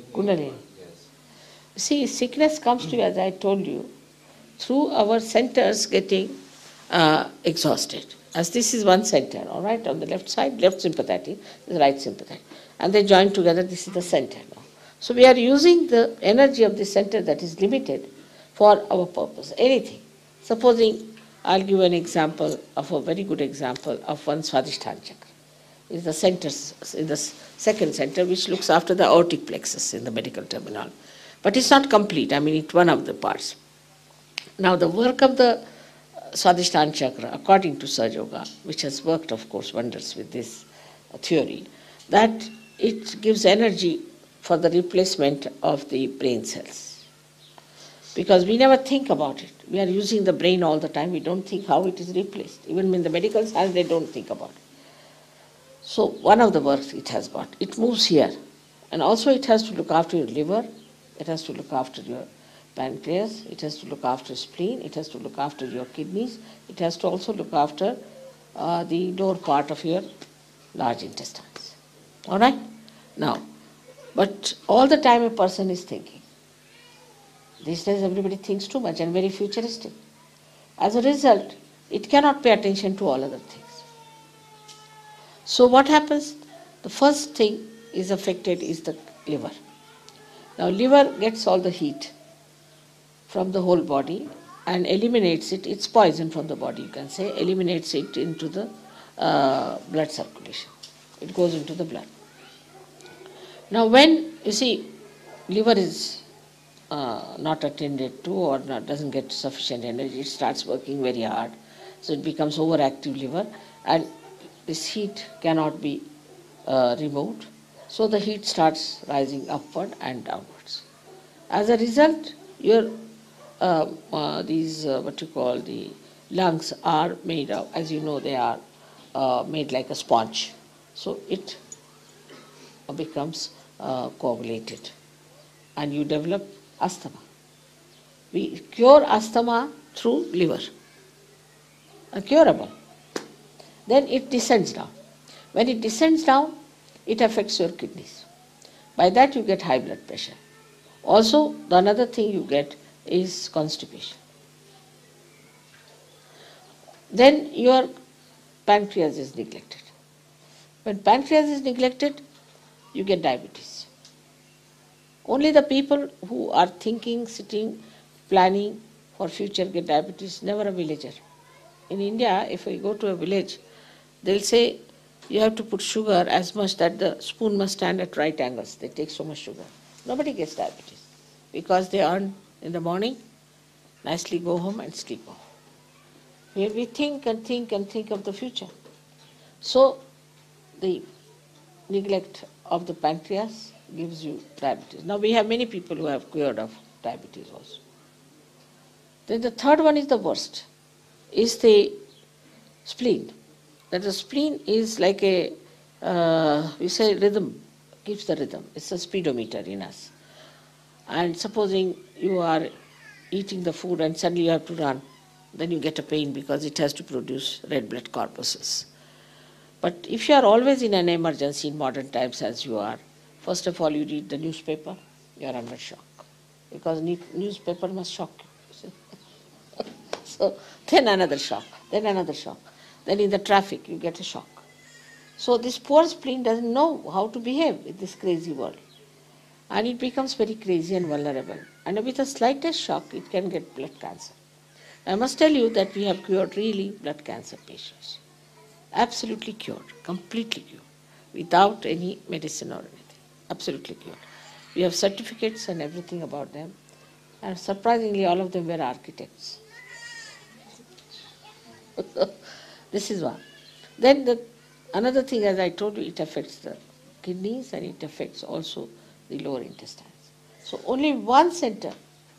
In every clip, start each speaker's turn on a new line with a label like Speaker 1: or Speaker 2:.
Speaker 1: Kundalini. See, sickness comes to you, as I told you, through our centers getting exhausted. As this is one center, all right, on the left side, left sympathetic, the right sympathetic. And they join together, this is the center now. So we are using the energy of the center that is limited for our purpose, anything. Supposing, I'll give an example of a very good example of one Swadhisthana chakra. Is the center, in the second center, which looks after the aortic plexus in the medical terminology. But it's not complete, I mean, it's one of the parts. Now, the work of the Swadhisthana chakra, according to Sahaja Yoga, which has worked, of course, wonders with this theory, that it gives energy for the replacement of the brain cells. Because we never think about it. We are using the brain all the time. We don't think how it is replaced. Even in the medical science, they don't think about it. So one of the works it has got. It moves here. And also it has to look after your liver. It has to look after your pancreas. It has to look after spleen. It has to look after your kidneys. It has to also look after the lower part of your large intestines. All right? Now, but all the time a person is thinking. These days everybody thinks too much and very futuristic. As a result, it cannot pay attention to all other things. So what happens? The first thing is affected is the liver. Now liver gets all the heat from the whole body and eliminates it. It's poison from the body, you can say, eliminates it into the blood circulation. It goes into the blood. Now when, you see, liver is not attended to or doesn't get sufficient energy, it starts working very hard. So it becomes overactive liver and this heat cannot be removed. So the heat starts rising upward and downwards. As a result, your what you call the lungs are made of, as you know, they are made like a sponge. So it becomes coagulated and you develop asthma. We cure asthma through liver, curable. Then it descends down. When it descends down, it affects your kidneys. By that you get high blood pressure. Also, the another thing you get is constipation. Then your pancreas is neglected. When pancreas is neglected, you get diabetes. Only the people who are thinking, sitting, planning for future get diabetes, never a villager. In India, if we go to a village, they'll say you have to put sugar as much that the spoon must stand at right angles. They take so much sugar. Nobody gets diabetes because they earn in the morning, nicely go home and sleep off. Here we think and think and think of the future. So the neglect of the pancreas gives you diabetes. Now we have many people who have cured of diabetes also. Then the third one is the worst, is the spleen. That the spleen is like a, we say rhythm, gives the rhythm. It's a speedometer in us. And supposing you are eating the food and suddenly you have to run, then you get a pain because it has to produce red blood corpuscles. But if you are always in an emergency in modern times as you are, first of all you read the newspaper, you are under shock. Because newspaper must shock you. So then another shock, then another shock. Then in the traffic you get a shock. So this poor spleen doesn't know how to behave in this crazy world. And it becomes very crazy and vulnerable. And with the slightest shock, it can get blood cancer. I must tell you that we have cured really blood cancer patients. Absolutely cured, completely cured, without any medicine or anything. Absolutely cured. We have certificates and everything about them. And surprisingly, all of them were architects. This is one. Then another thing, as I told you, it affects the kidneys and it affects also the lower intestines. So only one center,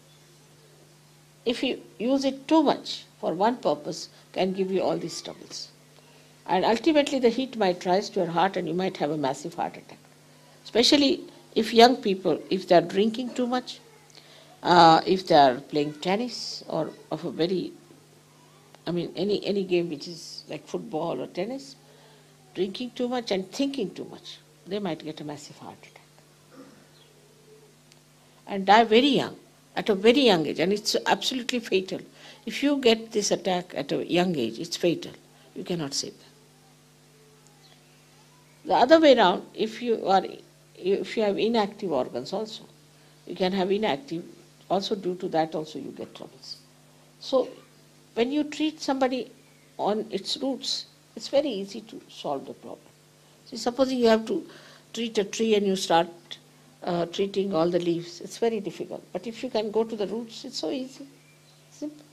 Speaker 1: if you use it too much for one purpose, can give you all these troubles. And ultimately the heat might rise to your heart and you might have a massive heart attack. Especially if young people, if they are drinking too much, if they are playing tennis or of a very, any game which is like football or tennis, drinking too much and thinking too much, they might get a massive heart attack. and die very young, at a very young age, and it's absolutely fatal. If you get this attack at a young age, it's fatal. You cannot save them. The other way around, if you have inactive organs also, you can have inactive, also due to that also you get troubles. So when you treat somebody on its roots, it's very easy to solve the problem. See, supposing you have to treat a tree and you start treating all the leaves, it's very difficult. But if you can go to the roots, it's so easy, simple.